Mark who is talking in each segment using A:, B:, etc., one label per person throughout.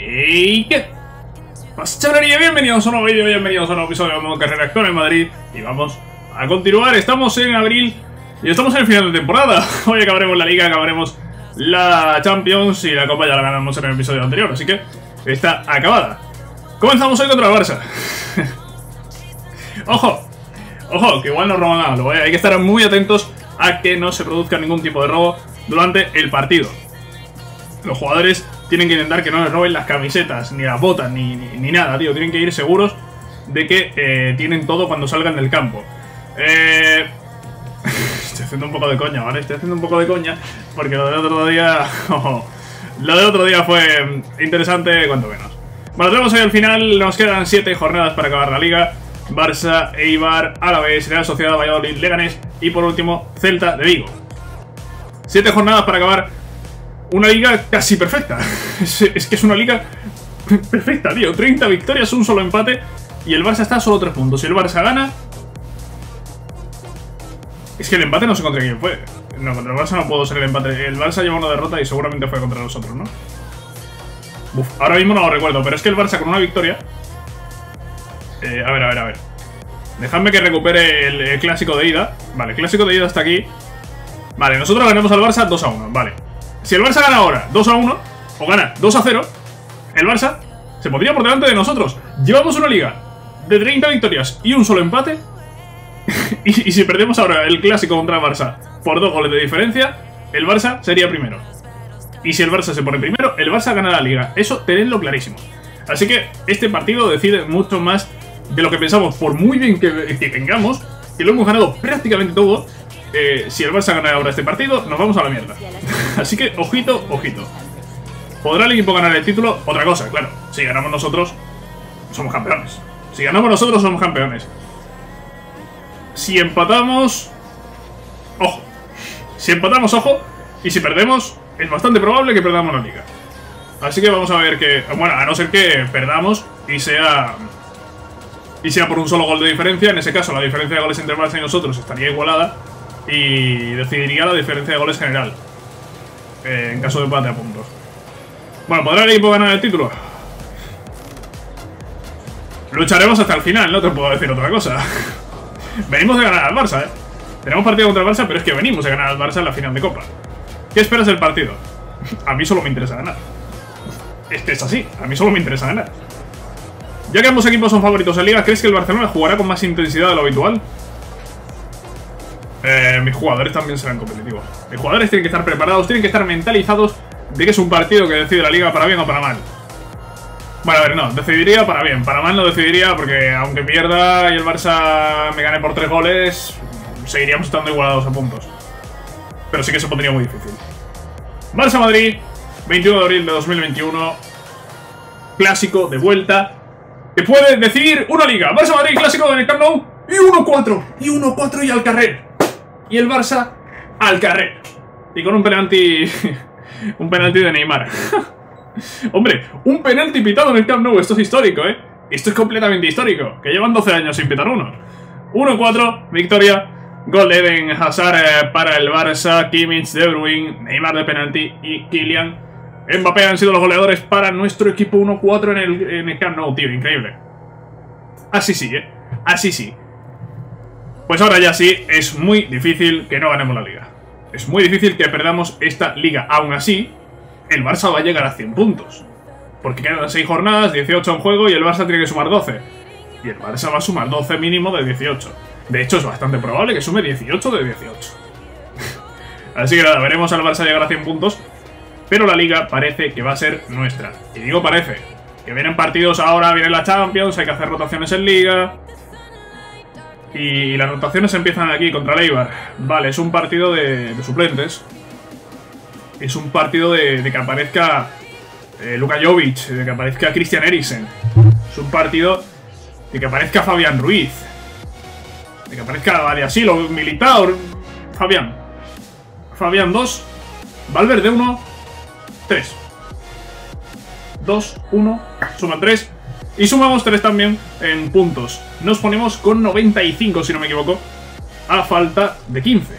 A: ¿Y qué pasa, chavalería? Bienvenidos a un nuevo vídeo, bienvenidos a un nuevo episodio de Modo Carrera con el Madrid. Y vamos a continuar, estamos en abril y estamos en el final de temporada. Hoy acabaremos la Liga, acabaremos la Champions y la Copa ya la ganamos en el episodio anterior, así que está acabada. Comenzamos hoy contra el Barça. Ojo, ojo, que igual nos roban algo, ¿eh? Hay que estar muy atentos a que no se produzca ningún tipo de robo durante el partido. Los jugadores tienen que intentar que no les roben las camisetas, ni las botas, ni nada, tío. Tienen que ir seguros de que tienen todo cuando salgan del campo. Estoy haciendo un poco de coña, ¿vale? Estoy haciendo un poco de coña porque lo del otro día... lo del otro día fue interesante, cuanto menos. Bueno, tenemos hoy al final, nos quedan 7 jornadas para acabar la Liga. Barça, Eibar, Alavés, Real Sociedad, Valladolid, Leganés y por último Celta de Vigo. 7 jornadas para acabar una liga casi perfecta. Es que es una liga perfecta, tío. 30 victorias, un solo empate y el Barça está a solo 3 puntos. Si el Barça gana... Es que el empate no sé contra quién fue. No, contra el Barça no pudo ser el empate. El Barça lleva una derrota y seguramente fue contra nosotros, ¿no? Uf, ahora mismo no lo recuerdo, pero es que el Barça con una victoria... a ver. Dejadme que recupere el clásico de ida. Vale, el clásico de ida está aquí. Vale, nosotros ganamos al Barça 2-1, vale. Si el Barça gana ahora 2-1 o gana 2-0, el Barça se pondría por delante de nosotros. Llevamos una liga de 30 victorias y un solo empate. y si perdemos ahora el clásico contra el Barça por 2 goles de diferencia, el Barça sería primero. Y si el Barça se pone primero, el Barça gana la liga. Eso tenedlo clarísimo. Así que este partido decide mucho más de lo que pensamos. Por muy bien que tengamos, que lo hemos ganado prácticamente todo, si el Barça gana ahora este partido, nos vamos a la mierda. Así que, ojito, ojito. ¿Podrá el equipo ganar el título? Otra cosa, claro. Si ganamos nosotros, somos campeones. Si ganamos nosotros, somos campeones. Si empatamos... Ojo. Si empatamos, ojo. Y si perdemos, es bastante probable que perdamos la liga. Así que vamos a ver que... Bueno, a no ser que perdamos y sea por un solo gol de diferencia. En ese caso, la diferencia de goles entre el Barça y nosotros estaría igualada y decidiría la diferencia de goles general en caso de empate a puntos. Bueno, ¿podrá el equipo ganar el título? Lucharemos hasta el final, no te puedo decir otra cosa. Venimos de ganar al Barça, ¿eh? Tenemos partido contra el Barça, pero es que venimos de ganar al Barça en la final de Copa. ¿Qué esperas del partido? A mí solo me interesa ganar. Es que es así, a mí solo me interesa ganar. Ya que ambos equipos son favoritos en Liga, ¿crees que el Barcelona jugará con más intensidad de lo habitual? Mis jugadores también serán competitivos. Mis jugadores tienen que estar preparados, tienen que estar mentalizados de que es un partido que decide la Liga para bien o para mal. Bueno, a ver, no, decidiría para bien. Para mal no decidiría porque aunque pierda y el Barça me gane por 3 goles, seguiríamos estando igualados a puntos. Pero sí que se pondría muy difícil. Barça-Madrid, 21 de abril de 2021. Clásico de vuelta que puede decidir una Liga. Barça-Madrid, clásico en el Camp Nou. Y 1-4. Y 1-4 y al carrer. Y el Barça al carrer. Y con un penalti... un penalti de Neymar. Hombre, un penalti pitado en el Camp Nou. Esto es histórico, ¿eh? Esto es completamente histórico. Que llevan 12 años sin pitar uno. 1-4, victoria. Gol de Eden Hazard para el Barça. Kimmich, De Bruyne, Neymar de penalti y Kylian Mbappé han sido los goleadores para nuestro equipo. 1-4 en el Camp Nou, tío. Increíble. Así sí, ¿eh? Así sí. Pues ahora ya sí, es muy difícil que no ganemos la Liga. Es muy difícil que perdamos esta Liga. Aún así, el Barça va a llegar a 100 puntos. Porque quedan 6 jornadas, 18 en juego y el Barça tiene que sumar 12. Y el Barça va a sumar 12 mínimo de 18. De hecho, es bastante probable que sume 18 de 18. Así que nada, veremos al Barça llegar a 100 puntos. Pero la Liga parece que va a ser nuestra. Y digo parece. Que vienen partidos ahora, viene la Champions, hay que hacer rotaciones en Liga. Y las rotaciones empiezan aquí contra el Eibar. Vale, es un partido de suplentes. Es un partido de que aparezca Luka Jovic, de que aparezca Christian Eriksen. Es un partido de que aparezca Fabián Ruiz. De que aparezca Badiashile, Militao. Fabián 2. Valverde 1. 3. 2, 1. Suma 3. Y sumamos 3 también en puntos. Nos ponemos con 95, si no me equivoco, a falta de 15.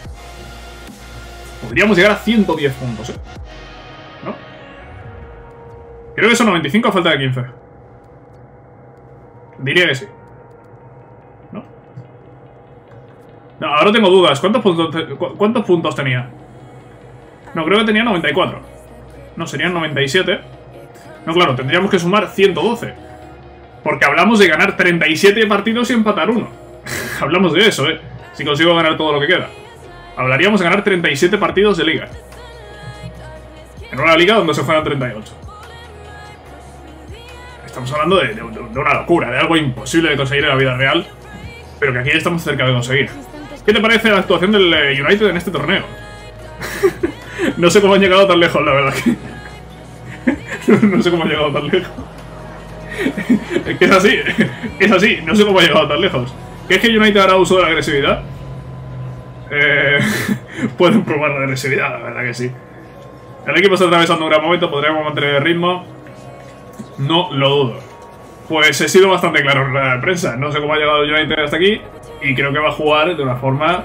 A: Podríamos llegar a 110 puntos, ¿eh? ¿No? Creo que son 95 a falta de 15. Diría que sí. ¿No? No, ahora tengo dudas. ¿Cuántos puntos tenía? No, creo que tenía 94. No, serían 97. No, claro, tendríamos que sumar 112. Porque hablamos de ganar 37 partidos y empatar uno. Hablamos de eso, si consigo ganar todo lo que queda. Hablaríamos de ganar 37 partidos de liga. En una liga donde se fueran 38. Estamos hablando de una locura, de algo imposible de conseguir en la vida real, pero que aquí estamos cerca de conseguir. ¿Qué te parece la actuación del United en este torneo? No sé cómo han llegado tan lejos, la verdad. No sé cómo han llegado tan lejos. Es que es así, no sé cómo ha llegado tan lejos. ¿Qué es que United hará uso de la agresividad? Pueden probar la agresividad, la verdad que sí. El equipo está atravesando un gran momento, podríamos mantener el ritmo. No lo dudo. Pues he sido bastante claro en la prensa. No sé cómo ha llegado United hasta aquí. Y creo que va a jugar de una forma...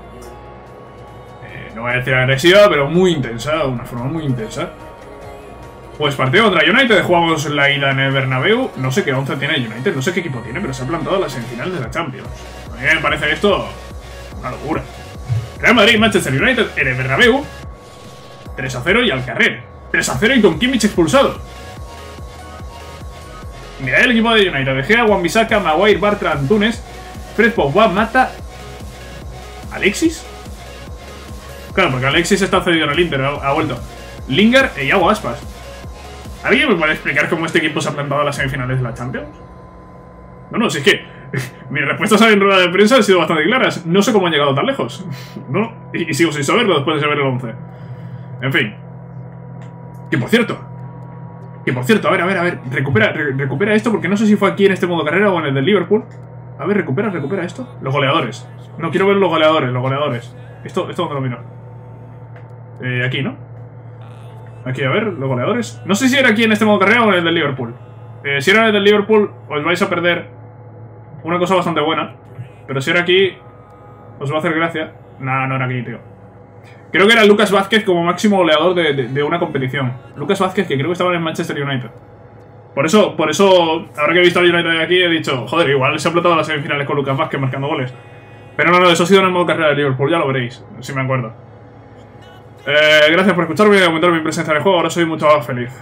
A: no voy a decir agresiva, pero muy intensa. Una forma muy intensa. Pues partido contra United. Jugamos la ida en el Bernabéu. No sé qué 11 tiene United. No sé qué equipo tiene, pero se ha plantado en la semifinal de la Champions. A mí me parece esto una locura. Real Madrid y Manchester United en el Bernabéu. 3-0 y al carrer. 3-0 y con Kimmich expulsado. Mira el equipo de United. De Gea, Wan-Bissaka, Maguire, Bartra, Antunes, Fred, Pogba, Mata, Alexis. Claro, porque Alexis está cedido en el Inter, ha vuelto. Lingard e Iago Aspas. ¿Alguien me puede explicar cómo este equipo se ha plantado a las semifinales de la Champions? No, si es que mis respuestas en rueda de prensa han sido bastante claras. No sé cómo han llegado tan lejos. No, y sigo sin saberlo después de saber el 11. En fin. Que por cierto, a ver, recupera esto, porque no sé si fue aquí en este modo carrera o en el del Liverpool. A ver, recupera esto. Los goleadores. No, quiero ver los goleadores. Esto dónde lo miro. Aquí, ¿no? Aquí, a ver, los goleadores. No sé si era aquí en este modo carrera o en el del Liverpool. Si era en el del Liverpool, os vais a perder una cosa bastante buena. Pero si era aquí, os va a hacer gracia. Nah, no era aquí, tío. Creo que era Lucas Vázquez como máximo goleador de una competición. Lucas Vázquez, que creo que estaba en Manchester United. Por eso, ahora que he visto al United de aquí, he dicho, joder, igual se ha plantado las semifinales con Lucas Vázquez marcando goles. Pero no, eso ha sido en el modo carrera de Liverpool, ya lo veréis, si me acuerdo. Gracias por escucharme y aumentar mi presencia en el juego, ahora soy mucho más feliz.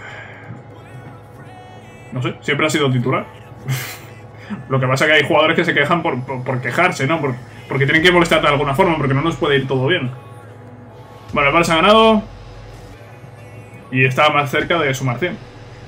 A: No sé, siempre ha sido titular. Lo que pasa es que hay jugadores que se quejan por quejarse, ¿no? Porque tienen que molestar de alguna forma, porque no nos puede ir todo bien. Bueno, el Barça ha ganado y está más cerca de sumar 100.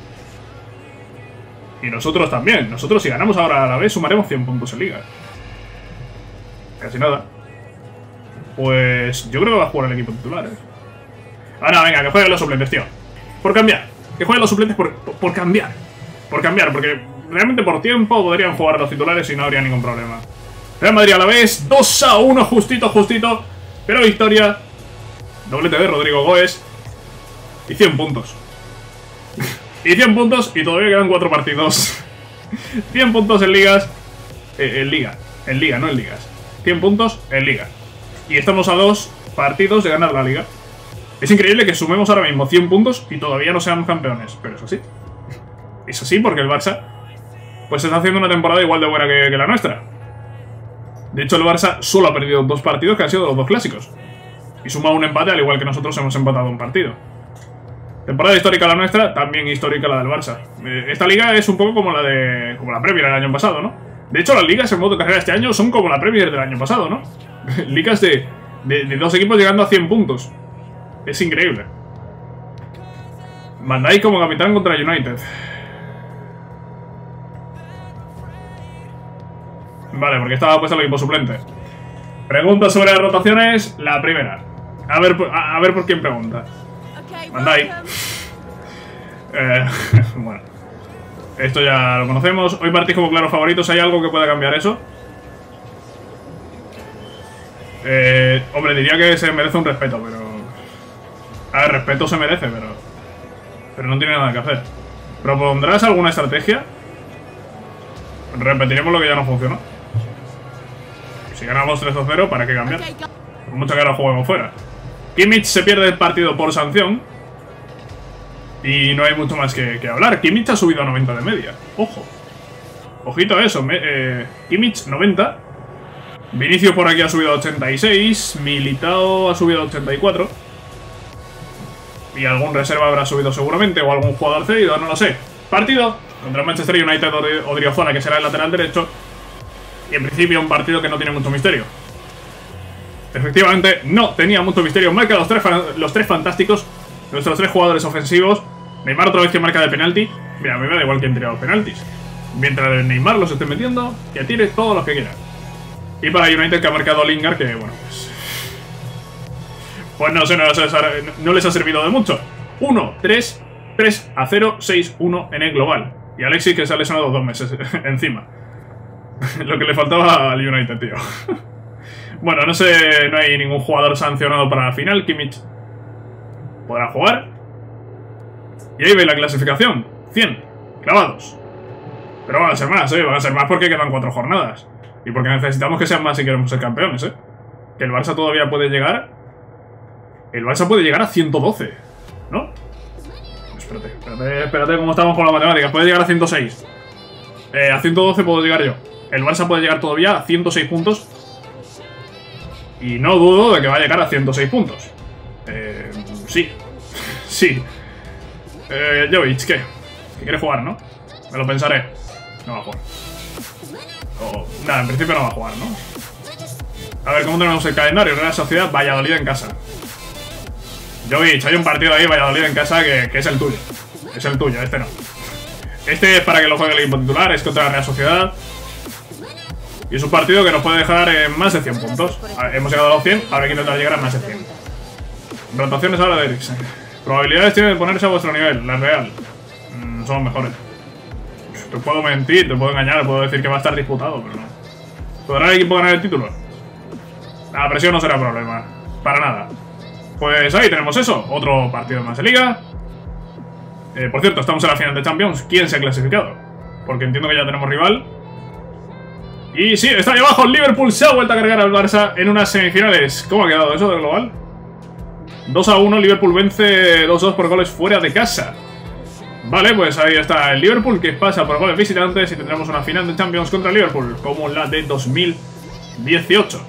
A: Y nosotros también. Nosotros, si ganamos ahora a la vez, sumaremos 100 puntos en Liga. Casi nada. Pues yo creo que va a jugar el equipo titular, Ahora, venga, que jueguen los suplentes, tío. Por cambiar. Que jueguen los suplentes por cambiar. Por cambiar, porque realmente por tiempo podrían jugar los titulares y no habría ningún problema. Real Madrid a la vez. 2-1, justito. Pero victoria. Doblete de Rodrigo Goes. Y 100 puntos. Y 100 puntos y todavía quedan 4 partidos. 100 puntos en ligas. En liga, no en ligas. 100 puntos en liga. Y estamos a 2 partidos de ganar la liga. Es increíble que sumemos ahora mismo 100 puntos y todavía no seamos campeones. Pero es así. Es así porque el Barça pues está haciendo una temporada igual de buena que la nuestra. De hecho, el Barça solo ha perdido 2 partidos que han sido los 2 clásicos. Y suma un empate, al igual que nosotros hemos empatado un partido. Temporada histórica la nuestra, también histórica la del Barça. Esta liga es un poco como la Premier del año pasado, ¿no? De hecho, las ligas en modo carrera este año son como la Premier del año pasado, ¿no? Ligas de 2 equipos llegando a 100 puntos. Es increíble. Van Dijk como capitán contra United. Vale, porque estaba puesto el equipo suplente. Preguntas sobre las rotaciones. La primera. A ver por quién pregunta. Van Dijk. Bueno. Esto ya lo conocemos. Hoy partís como claros favoritos. ¿Hay algo que pueda cambiar eso? Hombre, diría que se merece un respeto, pero... A ver, respeto se merece, pero no tiene nada que hacer. ¿Propondrás alguna estrategia? Repetiremos lo que ya no funcionó. Si ganamos 3-0, ¿para qué cambiar? Por mucho que ahora juguemos fuera. Kimmich se pierde el partido por sanción. Y no hay mucho más que hablar. Kimmich ha subido a 90 de media. Ojo. Ojito a eso. Kimmich 90. Vinicius por aquí ha subido a 86. Militao ha subido a 84. Y algún reserva habrá subido seguramente. O algún jugador cedido, no lo sé. Partido contra el Manchester United Odriozola, que será el lateral derecho. Y en principio un partido que no tiene mucho misterio. Efectivamente, no tenía mucho misterio. Marca los tres fantásticos. Nuestros tres jugadores ofensivos. Neymar otra vez que marca de penalti. Mira, me da igual que entre los penaltis. Mientras Neymar los esté metiendo, que tire todos los que quiera. Y para United, que ha marcado Lingard, que bueno, pues no sé, no les ha servido de mucho. 3-0, 6-1 en el global. Y Alexis, que se ha lesionado 2 meses encima. Lo que le faltaba al United, tío. Bueno, no sé, no hay ningún jugador sancionado para la final. Kimmich podrá jugar. Y ahí veis la clasificación. 100 clavados. Pero van a ser más, van a ser más porque quedan 4 jornadas. Y porque necesitamos que sean más si queremos ser campeones, Que el Barça todavía puede llegar. El Barça puede llegar a 112, ¿no? Espérate cómo estamos con las matemáticas. Puede llegar a 106. A 112 puedo llegar yo. El Barça puede llegar todavía a 106 puntos. Y no dudo de que va a llegar a 106 puntos. Sí. Sí. Jovic, ¿qué? ¿Que quiere jugar, no? Me lo pensaré. No va a jugar. Nada, en principio no va a jugar, ¿no? A ver, ¿cómo tenemos el calendario? Real Sociedad, Valladolid en casa. Jovic, hay un partido ahí, Valladolid en casa, que es el tuyo. Es el tuyo, este no. Este es para que lo juegue el equipo titular, es contra la Real Sociedad. Y es un partido que nos puede dejar en más de 100 puntos. Hemos llegado a los 100, ahora hay que intentar llegar a más de 100. Rotaciones ahora de Eriksen. Probabilidades tiene de ponerse a vuestro nivel, la real. Somos mejores. Te puedo mentir, te puedo engañar, puedo decir que va a estar disputado, pero no. ¿Podrá el equipo ganar el título? La presión no será problema. Para nada. Pues ahí tenemos eso. Otro partido más de liga. Por cierto, estamos en la final de Champions. ¿Quién se ha clasificado? Porque entiendo que ya tenemos rival. Y sí, está ahí abajo. Liverpool se ha vuelto a cargar al Barça en unas semifinales. ¿Cómo ha quedado eso del global? 2-1. Liverpool vence 2-2 por goles fuera de casa. Vale, pues ahí está el Liverpool, que pasa por goles visitantes. Y tendremos una final de Champions contra Liverpool, como la de 2018.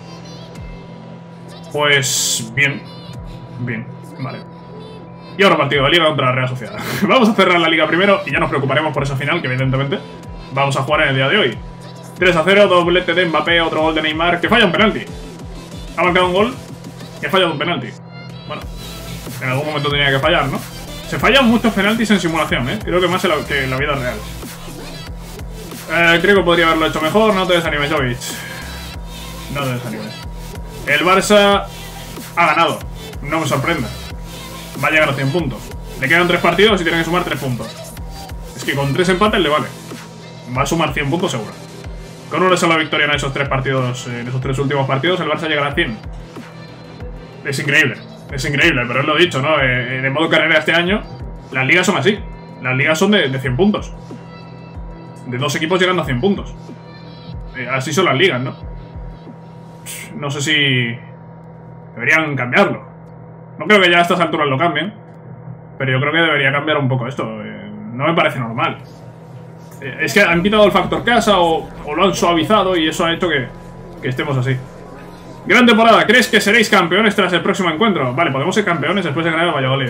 A: Pues bien. Bien, vale. Y ahora partido de liga contra la Real Sociedad. Vamos a cerrar la liga primero y ya nos preocuparemos por esa final, que evidentemente vamos a jugar en el día de hoy. 3-0, doblete de Mbappé, otro gol de Neymar, que falla un penalti. Ha marcado un gol y ha fallado un penalti. Bueno, en algún momento tenía que fallar, ¿no? Se fallan muchos penaltis en simulación, creo que más que en la vida real. Creo que podría haberlo hecho mejor. No te desanimes, Jovic. No te desanimes. El Barça ha ganado. No me sorprenda. Va a llegar a 100 puntos. Le quedan 3 partidos y tiene que sumar 3 puntos. Es que con 3 empates le vale. Va a sumar 100 puntos seguro. Con una sola victoria en esos 3 partidos, en esos 3 últimos partidos, el Barça llegará a 100. Es increíble, pero es lo dicho, ¿no? De modo carrera este año, las ligas son así. Las ligas son de 100 puntos. De 2 equipos llegando a 100 puntos. Así son las ligas, ¿no? No sé si deberían cambiarlo. No creo que ya a estas alturas lo cambien, pero yo creo que debería cambiar un poco esto. No me parece normal. Es que han quitado el factor casa o lo han suavizado y eso ha hecho que estemos así. Gran temporada. ¿Crees que seréis campeones tras el próximo encuentro? Vale, podemos ser campeones después de ganar el Valladolid,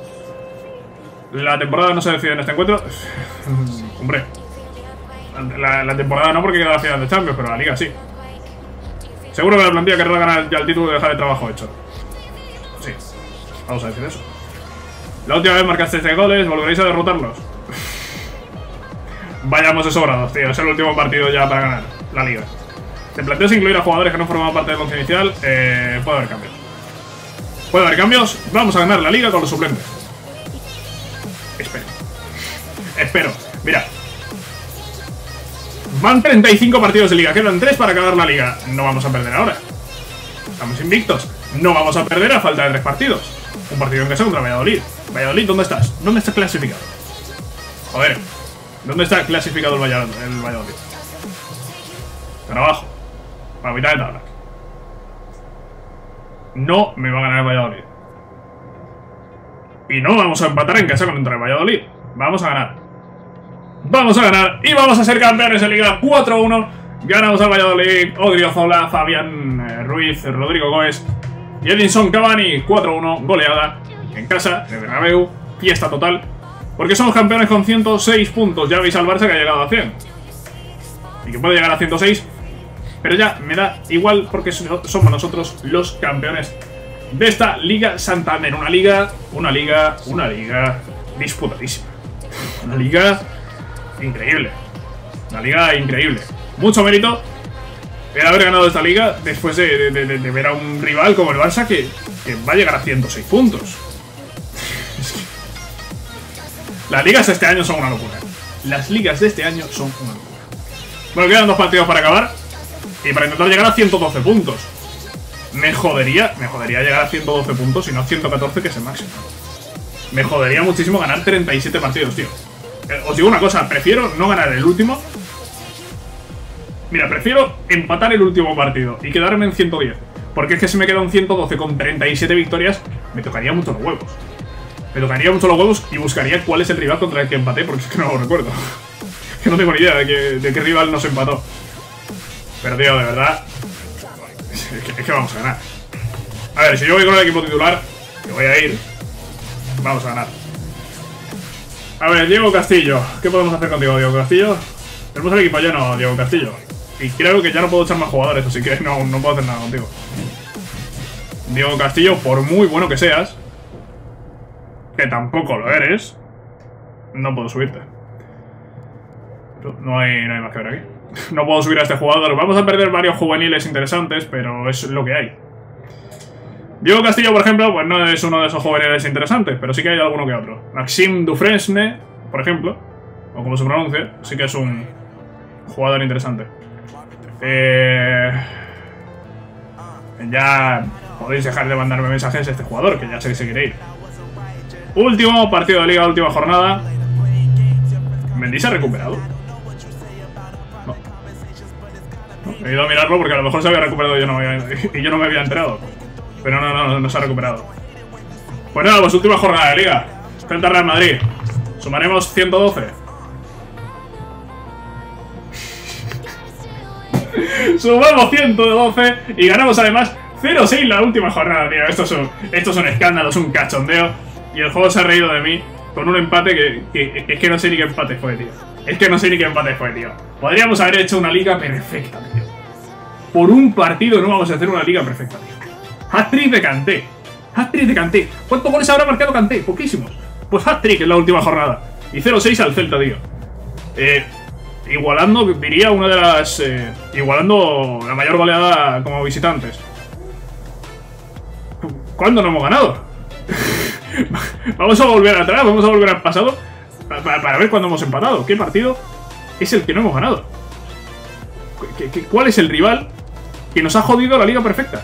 A: La temporada no se decide en este encuentro. Hombre, la temporada no, porque queda la final de Champions, pero la liga sí. Seguro que la plantilla querrá ganar ya el título y dejar el trabajo hecho. Sí, vamos a decir eso. La última vez marcaste 3 goles, volveréis a derrotarlos. Vayamos de sobrados, tío. Es el último partido ya para ganar la liga. ¿Te planteas incluir a jugadores que no forman parte del once inicial? Puede haber cambios. Puede haber cambios. Vamos a ganar la liga con los suplentes. Espero. Mira. Van 35 partidos de liga. Quedan 3 para acabar la liga. No vamos a perder ahora. Estamos invictos. No vamos a perder a falta de 3 partidos. Un partido en casa contra Valladolid. Valladolid, ¿dónde estás? ¿Dónde estás clasificado? Joder. ¿Dónde está clasificado el Valladolid? Para abajo. Para mitad de tabla. No me va a ganar el Valladolid. Y no vamos a empatar en casa contra el Valladolid. Vamos a ganar. Vamos a ganar y vamos a ser campeones de Liga 4-1. Ganamos al Valladolid. Odriozola, Fabián Ruiz, Rodrigo Goes y Edinson Cavani. 4-1, goleada en casa, en el Bernabéu. Fiesta total. Porque somos campeones con 106 puntos. Ya veis al Barça que ha llegado a 100. Y que puede llegar a 106. Pero ya me da igual porque somos nosotros los campeones de esta Liga Santander. Una liga disputadísima. Una liga increíble. Una liga increíble. Mucho mérito el haber ganado esta liga después de ver a un rival como el Barça que va a llegar a 106 puntos. Es que las ligas de este año son una locura. Las ligas de este año son una locura. Bueno, quedan 2 partidos para acabar y para intentar llegar a 112 puntos. Me jodería llegar a 112 puntos y no a 114, que es el máximo. Me jodería muchísimo ganar 37 partidos, tío. Os digo una cosa, prefiero no ganar el último. Mira, prefiero empatar el último partido y quedarme en 110. Porque es que si me queda un 112 con 37 victorias, me tocaría mucho los huevos. Me tocaría mucho los huevos y buscaría cuál es el rival contra el que empaté, porque es que no lo recuerdo. Que no tengo ni idea de qué rival nos empató. Pero, tío, de verdad, es que vamos a ganar. A ver, si yo voy con el equipo titular, que voy a ir, vamos a ganar. A ver, Diego Castillo. ¿Qué podemos hacer contigo, Diego Castillo? Tenemos el equipo lleno, Diego Castillo. Y creo que ya no puedo echar más jugadores, así que no puedo hacer nada contigo. Diego Castillo, por muy bueno que seas, que tampoco lo eres, no puedo subirte. No hay más que ver aquí. No puedo subir a este jugador. Vamos a perder varios juveniles interesantes, pero es lo que hay. Diego Castillo, por ejemplo, pues no es uno de esos juveniles interesantes, pero sí que hay alguno que otro. Maxime Dufresne, por ejemplo, o como se pronuncie, sí que es un jugador interesante. Ya podéis dejar de mandarme mensajes a este jugador, que ya sé que se quiere ir. Último partido de liga, última jornada. ¿Mendy se ha recuperado? No. He ido a mirarlo porque a lo mejor se había recuperado y yo no me había enterado. Pero no se ha recuperado. Pues nada, pues última jornada de liga. Frente al Real Madrid. Sumaremos 112. Sumamos 112 y ganamos además 0-6 la última jornada, tío. Esto es un escándalo, es un cachondeo. Y el juego se ha reído de mí con un empate que es que no sé ni qué empate fue, tío. Es que no sé ni qué empate fue, tío. Podríamos haber hecho una liga perfecta, tío. Por un partido no vamos a hacer una liga perfecta, tío. Hat-trick de Kanté. Hat-trick de Kanté. ¿Cuántos goles habrá marcado Kanté? Poquísimos. Pues hat-trick en la última jornada. Y 0-6 al Celta, tío. Igualando, diría, una de las... igualando la mayor goleada como visitantes. ¿Cuándo no hemos ganado? Vamos a volver atrás, vamos a volver al pasado para ver cuándo hemos empatado. ¿Qué partido es el que no hemos ganado? ¿Cuál es el rival que nos ha jodido la liga perfecta?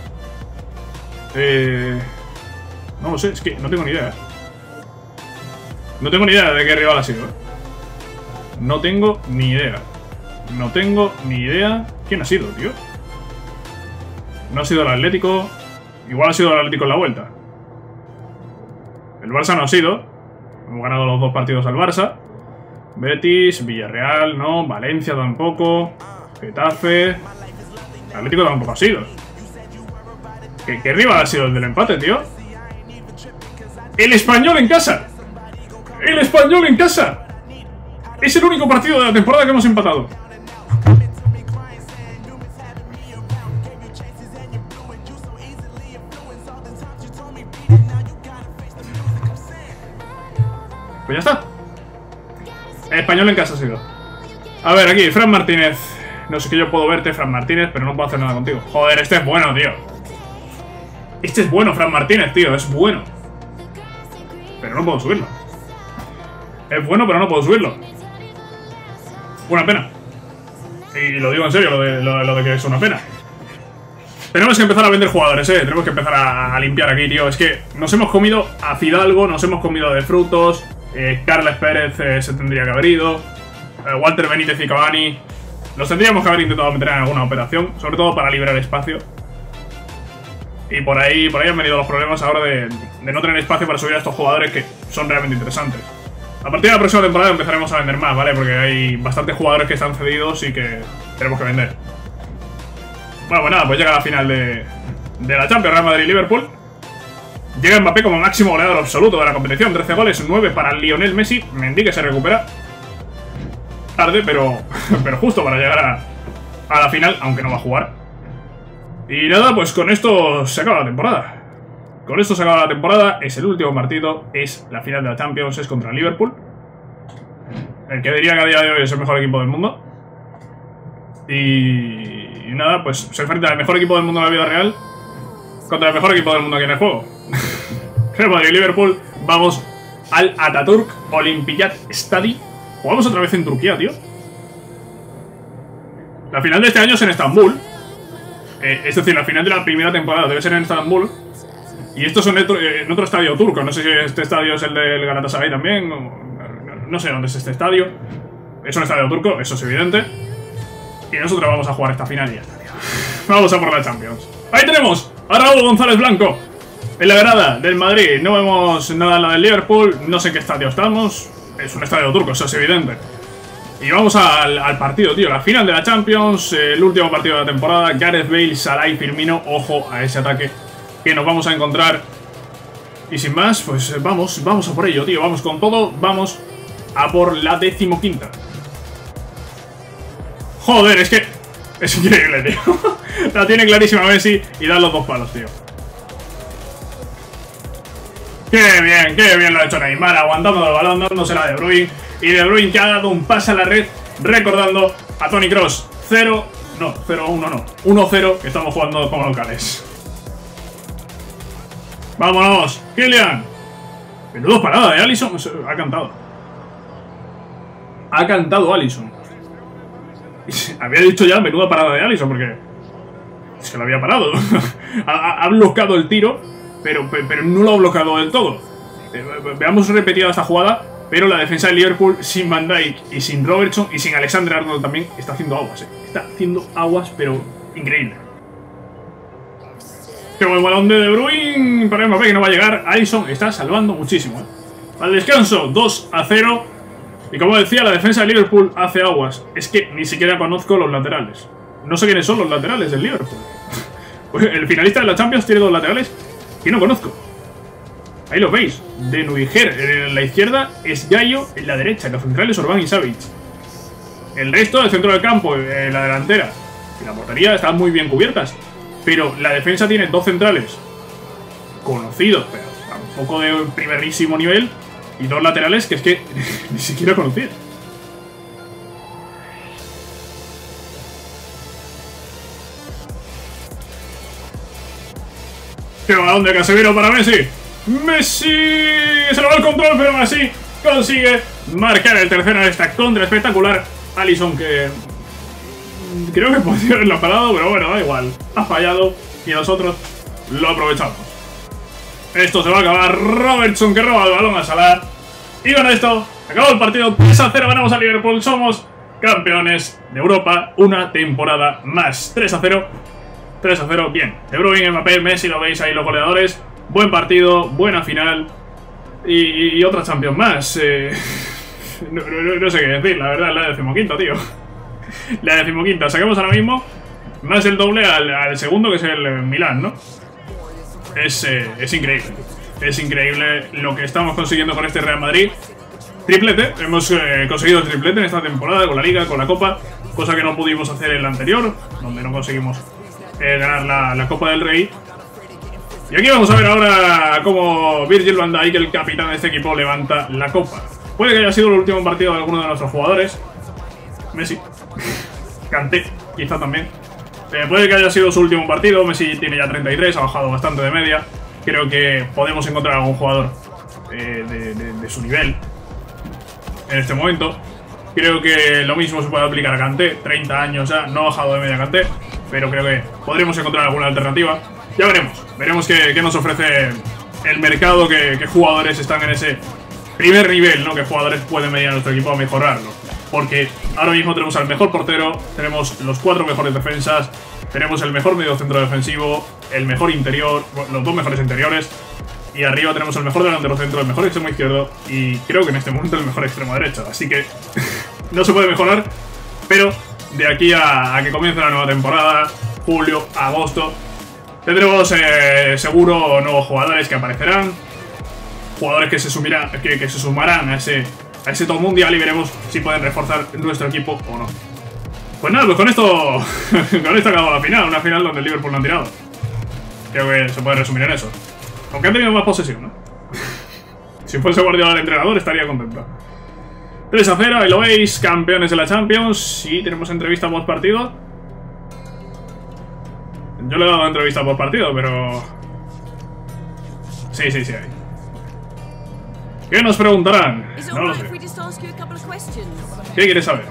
A: No lo sé, es que no tengo ni idea. No tengo ni idea de qué rival ha sido. No tengo ni idea. No tengo ni idea. ¿Quién ha sido, tío? No ha sido el Atlético. Igual ha sido el Atlético en la vuelta. El Barça no ha sido. Hemos ganado los 2 partidos al Barça. Betis, Villarreal, no. Valencia tampoco. Getafe. El Atlético tampoco ha sido. ¿Qué rival ha sido el del empate, tío? ¡El Español en casa! ¡El Español en casa! Es el único partido de la temporada que hemos empatado. Pues ya está. El Español en casa ha sido. A ver, aquí, Fran Martínez. No sé que yo puedo verte, Fran Martínez, pero no puedo hacer nada contigo. Joder, este es bueno, tío. Este es bueno, Fran Martínez, tío. Es bueno. Pero no puedo subirlo. Es bueno, pero no puedo subirlo. Una pena. Y lo digo en serio, lo de que es una pena. Tenemos que empezar a vender jugadores, tenemos que empezar a limpiar aquí, tío. Es que nos hemos comido a Fidalgo, nos hemos comido a De Frutos, Carles Pérez se tendría que haber ido, Walter Benítez y Cavani. Los tendríamos que haber intentado meter en alguna operación, sobre todo para liberar espacio. Y por ahí han venido los problemas ahora de no tener espacio para subir a estos jugadores que son realmente interesantes. A partir de la próxima temporada empezaremos a vender más, ¿vale? Porque hay bastantes jugadores que están cedidos y que tenemos que vender. Bueno, pues nada, pues llega la final de la Champions, Real Madrid-Liverpool. Llega Mbappé como máximo goleador absoluto de la competición, 13 goles, 9 para Lionel Messi. Mendy que se recupera tarde, pero justo para llegar a la final, aunque no va a jugar. Y nada, pues con esto se acaba la temporada. Con esto se acaba la temporada, es el último partido, es la final de la Champions, es contra el Liverpool. El que diría que a día de hoy es el mejor equipo del mundo. Y nada, pues se enfrenta al mejor equipo del mundo en la vida real contra el mejor equipo del mundo aquí en el juego. Real Madrid-Liverpool, vamos al Atatürk Olimpiyat Stadi. Jugamos otra vez en Turquía, tío. La final de este año es en Estambul. Es decir, la final de la primera temporada debe ser en Estambul. Y esto es en otro estadio turco. No sé si este estadio es el del Galatasaray también. No sé dónde es este estadio. Es un estadio turco, eso es evidente. Y nosotros vamos a jugar esta final y ya está, tío. Vamos a por la Champions. Ahí tenemos a Raúl González Blanco en la grada del Madrid. No vemos nada en la del Liverpool. No sé en qué estadio estamos. Es un estadio turco, eso es evidente. Y vamos al partido, tío. La final de la Champions. El último partido de la temporada. Gareth Bale, Salah y Firmino. Ojo a ese ataque que nos vamos a encontrar. Y sin más, pues vamos a por ello, tío. Vamos con todo. Vamos a por la 15ª. Joder, es que es increíble, tío. La tiene clarísima Messi y da los dos palos, tío. Qué bien lo ha hecho Neymar, aguantando el balón, dándosela a De Bruyne. Y De Bruyne que ha dado un pase a la red, recordando a Toni Kroos. 0-1 no. 1-0, que estamos jugando como locales. ¡Vámonos! ¡Kylian! Menudo parada de Alisson. Ha cantado. Ha cantado Alisson. Había dicho ya menuda parada de Alisson porque es que lo había parado. ha bloqueado el tiro, pero no lo ha bloqueado del todo. Veamos repetida esta jugada, pero la defensa de Liverpool sin Van Dijk y sin Robertson y sin Alexander-Arnold también está haciendo aguas. Está haciendo aguas, pero increíble. Qué buen balón de Bruyne para Mbappé, que no va a llegar. Alisson está salvando muchísimo. Al descanso, 2-0. Y como decía, la defensa de Liverpool hace aguas. Es que ni siquiera conozco los laterales. No sé quiénes son los laterales del Liverpool. El finalista de la Champions tiene 2 laterales que no conozco. Ahí los veis. De Nuiger en la izquierda es Yayo en la derecha. En los centrales Orbán y Savic. El resto del centro del campo, la delantera y la portería están muy bien cubiertas. Pero la defensa tiene 2 centrales conocidos, pero tampoco de primerísimo nivel. Y 2 laterales que es que ni siquiera conocía. ¡Qué balón de Casemiro para Messi! ¡Messi! Se lo va el control, pero aún así consigue marcar el tercero en esta contra espectacular. Alisson que creo que podría haberlo parado, pero bueno, da igual. Ha fallado y nosotros lo aprovechamos. Esto se va a acabar. Robertson que roba el balón a Salah. Y con esto, acabó el partido. 3-0, ganamos a Liverpool. Somos campeones de Europa una temporada más. 3-0. 3-0, bien. De Bruyne, Mbappé, Messi, lo veis ahí los goleadores. Buen partido, buena final. Y otra Champions más. No sé qué decir, la verdad, la 15ª, tío. La 15ª. Sacamos ahora mismo más el doble al segundo, que es el Milán, ¿no? Es increíble. Es increíble lo que estamos consiguiendo con este Real Madrid. Triplete. Hemos conseguido el triplete en esta temporada con la Liga, con la Copa. Cosa que no pudimos hacer en la anterior, donde no conseguimos ganar la Copa del Rey. Y aquí vamos a ver ahora cómo Virgil van Dijk, el capitán de este equipo, levanta la Copa. Puede que haya sido el último partido de alguno de nuestros jugadores. Messi. Kanté, quizá también. Puede que haya sido su último partido. Messi tiene ya 33, ha bajado bastante de media. Creo que podemos encontrar algún jugador de su nivel en este momento. Creo que lo mismo se puede aplicar a Kanté. 30 años ya, no ha bajado de media Kanté, pero creo que podremos encontrar alguna alternativa. Ya veremos. Veremos qué nos ofrece el mercado, qué jugadores están en ese primer nivel, ¿no? Qué jugadores pueden venir a nuestro equipo a mejorarlo. Porque ahora mismo tenemos al mejor portero, tenemos los 4 mejores defensas, tenemos el mejor medio centro defensivo, el mejor interior, los 2 mejores interiores. Y arriba tenemos el mejor delantero centro, el mejor extremo izquierdo y creo que en este momento el mejor extremo derecho. Así que no se puede mejorar, pero de aquí a que comience la nueva temporada, julio, agosto, tendremos seguro nuevos jugadores que aparecerán, jugadores que se sumarán a ese top mundial y veremos si pueden reforzar nuestro equipo o no. Pues nada, pues con esto acabó la final, una final donde el Liverpool no han tirado. Creo que se puede resumir en eso. Aunque han tenido más posesión, ¿no? Si fuese Guardiola el entrenador estaría contento. 3-0, ahí lo veis, campeones de la Champions. Sí, tenemos entrevista post partido. Yo le he dado entrevista post partido, pero... Sí, hay. ¿Qué nos preguntarán? No lo sé. ¿Qué quieres saber?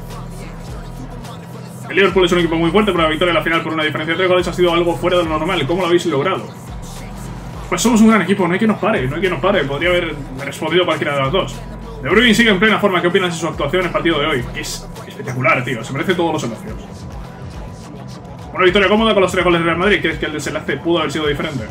A: El Liverpool es un equipo muy fuerte, pero la victoria en la final por una diferencia de 3 goles ha sido algo fuera de lo normal. ¿Cómo lo habéis logrado? Pues somos un gran equipo, no hay que nos pare, Podría haber respondido cualquiera de las dos. De Bruyne sigue en plena forma. ¿Qué opinas de su actuación en el partido de hoy? Es espectacular, tío. Se merece todos los elogios. Una victoria cómoda con los 3 goles de Real Madrid. ¿Crees que el desenlace pudo haber sido diferente?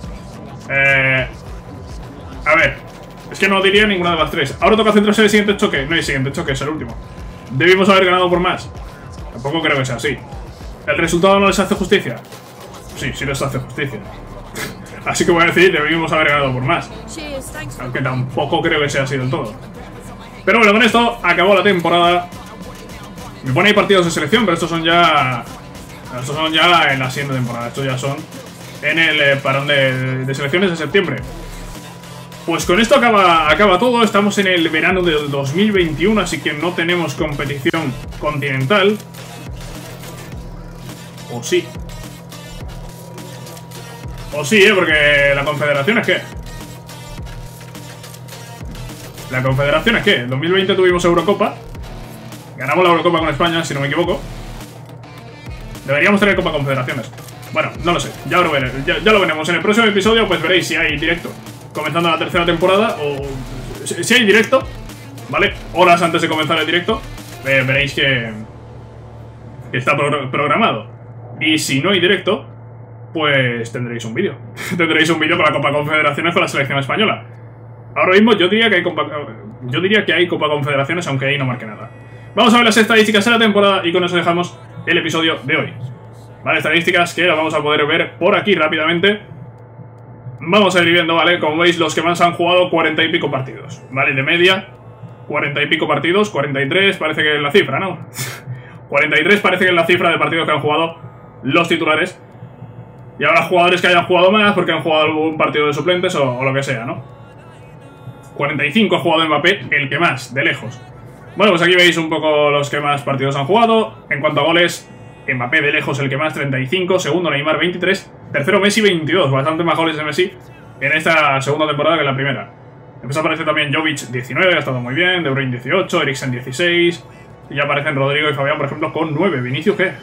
A: A ver, es que no diría ninguna de las 3. Ahora toca centrarse en el siguiente choque. No hay siguiente choque, es el último. Debimos haber ganado por más. Tampoco creo que sea así. ¿El resultado no les hace justicia? Sí les hace justicia. Así que voy a decir, debimos haber ganado por más. Aunque tampoco creo que sea así del todo. Pero bueno, con esto acabó la temporada. Me pone ahí partidos de selección, pero estos son ya en la siguiente temporada. Estos ya son en el parón de selecciones de septiembre. Pues con esto acaba todo. Estamos en el verano del 2021, así que no tenemos competición continental. O sí. Porque la Confederación es que... En 2020 tuvimos Eurocopa. Ganamos la Eurocopa con España, si no me equivoco. Deberíamos tener Copa Confederaciones. Bueno, no lo sé, ya lo veremos. En el próximo episodio pues veréis si hay directo comenzando la tercera temporada o... Si hay directo, ¿vale? Horas antes de comenzar el directo, veréis que está programado. Y si no hay directo, pues tendréis un vídeo. Tendréis un vídeo para la Copa Confederaciones con la selección española. Ahora mismo yo diría que hay Copa Confederaciones, aunque ahí no marque nada. Vamos a ver las estadísticas de la temporada y con eso dejamos el episodio de hoy. Vale, estadísticas que las vamos a poder ver por aquí rápidamente. Vamos a ir viendo, ¿vale? Como veis, los que más han jugado 40 y pico partidos, ¿vale? De media, 40 y pico partidos, 43 parece que es la cifra, ¿no? 43 parece que es la cifra de partidos que han jugado los titulares. Y ahora jugadores que hayan jugado más porque han jugado algún partido de suplentes o lo que sea, ¿no? 45 ha jugado Mbappé, el que más, de lejos. Bueno, pues aquí veis un poco los que más partidos han jugado. En cuanto a goles, Mbappé de lejos el que más, 35. Segundo, Neymar, 23. Tercero, Messi, 22. Bastante más goles de Messi en esta segunda temporada que en la primera. Después aparece también Jovic, 19, ha estado muy bien. De Bruyne, 18. Eriksen, 16. Y ya aparecen Rodrigo y Fabián, por ejemplo, con 9. ¿Vinicius qué?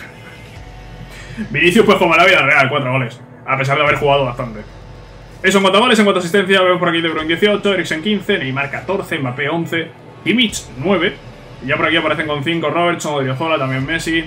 A: Vinicius pues como en la vida real, 4 goles. A pesar de haber jugado bastante. Eso en cuanto a goles. En cuanto a asistencia, vemos por aquí De Bruyne 18, Eriksen 15, Neymar 14, Mbappé 11, Kimmich 9. Y ya por aquí aparecen con 5 Robertson, Odriozola, también Messi.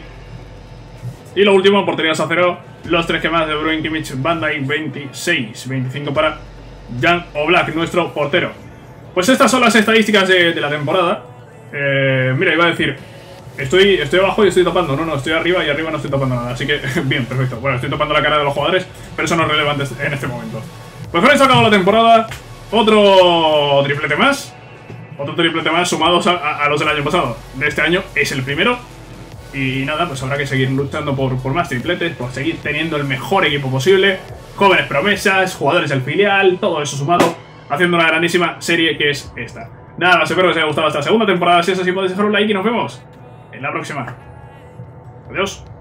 A: Y lo último, porterías a 0, los 3 que más, De Bruyne, Kimmich, Van Dijk 26, 25 para Jan Oblak, nuestro portero. Pues estas son las estadísticas de la temporada. Mira, iba a decir, estoy abajo y estoy topando. No, estoy arriba y arriba no estoy topando nada. Así que, bien, perfecto. Bueno, estoy topando la cara de los jugadores, pero eso no es relevante en este momento. Pues con esto acabó la temporada. Otro triplete más. Otro triplete más sumados a los del año pasado. De este año es el primero. Y nada, pues habrá que seguir luchando por más tripletes, por seguir teniendo el mejor equipo posible. Jóvenes promesas, jugadores del filial, todo eso sumado, haciendo una grandísima serie que es esta. Nada más, espero que os haya gustado esta segunda temporada. Si es así, podéis dejar un like y nos vemos en la próxima. Adiós.